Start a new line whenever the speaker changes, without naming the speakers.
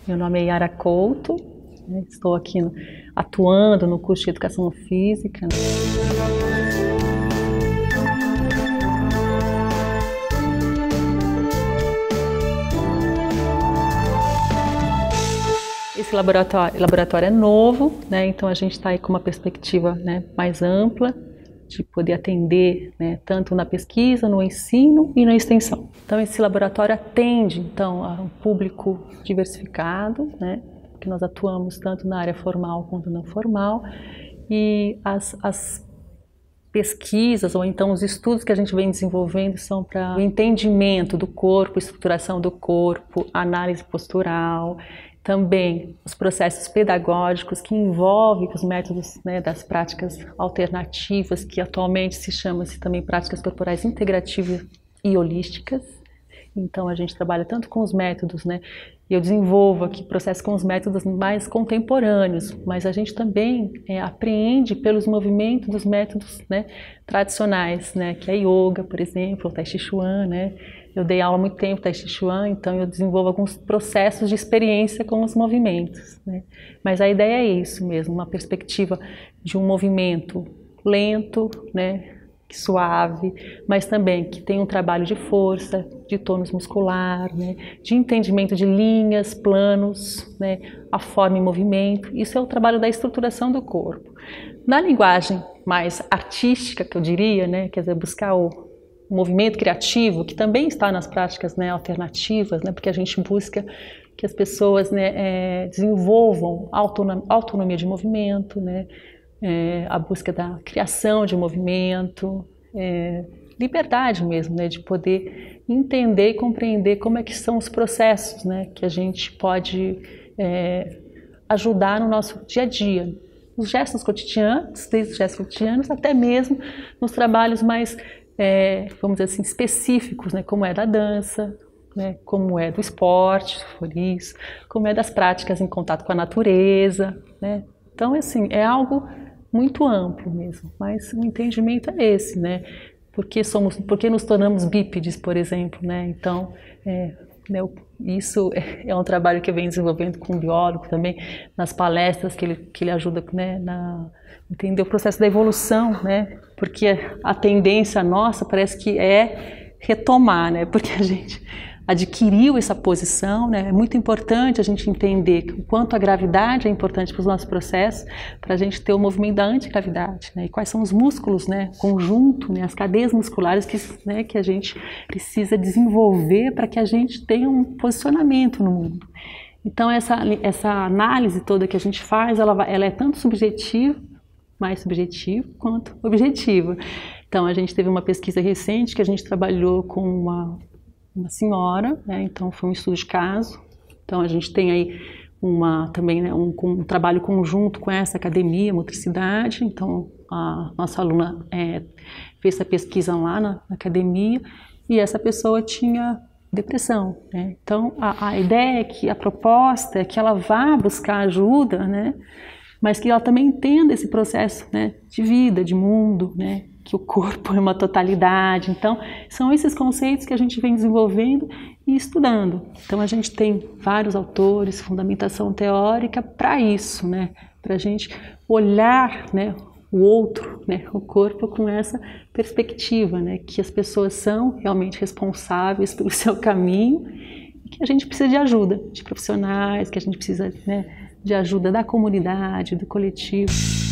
Meu nome é Yara Couto, né? Estou aqui atuando no curso de Educação Física. Esse laboratório é novo, né? Então a gente está aí com uma perspectiva, né, mais ampla, de poder atender, né, tanto na pesquisa, no ensino e na extensão. Então esse laboratório atende então a um público diversificado, né, que nós atuamos tanto na área formal quanto não formal, e as pesquisas ou então os estudos que a gente vem desenvolvendo são para o entendimento do corpo, estruturação do corpo, análise postural, também os processos pedagógicos que envolvem os métodos, né, das práticas alternativas, que atualmente se chama-se também práticas corporais integrativas e holísticas. Então a gente trabalha tanto com os métodos, né, e eu desenvolvo aqui processos com os métodos mais contemporâneos, mas a gente também apreende pelos movimentos dos métodos, né, tradicionais, né, que é yoga, por exemplo, o Tai Chi Chuan, né. Eu dei aula há muito tempo Tai Chi Chuan, então eu desenvolvo alguns processos de experiência com os movimentos, né. Mas a ideia é isso mesmo, uma perspectiva de um movimento lento, né, suave, mas também que tem um trabalho de força, de tônus muscular, né, de entendimento de linhas, planos, né, a forma e movimento. Isso é o trabalho da estruturação do corpo. Na linguagem mais artística, que eu diria, né, quer dizer, buscar o movimento criativo, que também está nas práticas, né, alternativas, né, porque a gente busca que as pessoas, né, desenvolvam autonomia de movimento, né, a busca da criação de movimento, liberdade mesmo, né, de poder entender e compreender como é que são os processos, né, que a gente pode ajudar no nosso dia a dia, os gestos cotidianos, desde os gestos cotidianos até mesmo nos trabalhos mais, vamos dizer assim, específicos, né, como é da dança, né, como é do esporte, se for isso, como é das práticas em contato com a natureza, né. Então, assim, é algo muito amplo mesmo, mas o entendimento é esse, né? Porque nos tornamos bípedes, por exemplo, né? Então, né, isso é um trabalho que eu venho desenvolvendo com um biólogo também, nas palestras que ele ajuda, né, entender o processo da evolução, né? Porque a tendência nossa parece que é retomar, né? Porque a gente adquiriu essa posição, né? É muito importante a gente entender o quanto a gravidade é importante para os nossos processos, para a gente ter o movimento da antigravidade, né? E quais são os músculos, né, conjunto, né, as cadeias musculares que a gente precisa desenvolver para que a gente tenha um posicionamento no mundo. Então essa análise toda que a gente faz, ela é tanto subjetiva, mais subjetiva, quanto objetiva. Então a gente teve uma pesquisa recente que a gente trabalhou com uma senhora, né? Então foi um estudo de caso. Então a gente tem aí também, né, um trabalho conjunto com essa academia, motricidade. Então a nossa aluna fez essa pesquisa lá na academia e essa pessoa tinha depressão, né? Então a ideia é que a proposta é que ela vá buscar ajuda, né, mas que ela também entenda esse processo, né, de vida, de mundo, né, que o corpo é uma totalidade. Então, são esses conceitos que a gente vem desenvolvendo e estudando. Então, a gente tem vários autores, fundamentação teórica para isso, né, para a gente olhar, né, o outro, né, o corpo com essa perspectiva, né, que as pessoas são realmente responsáveis pelo seu caminho e que a gente precisa de ajuda de profissionais, que a gente precisa, né, de ajuda da comunidade, do coletivo.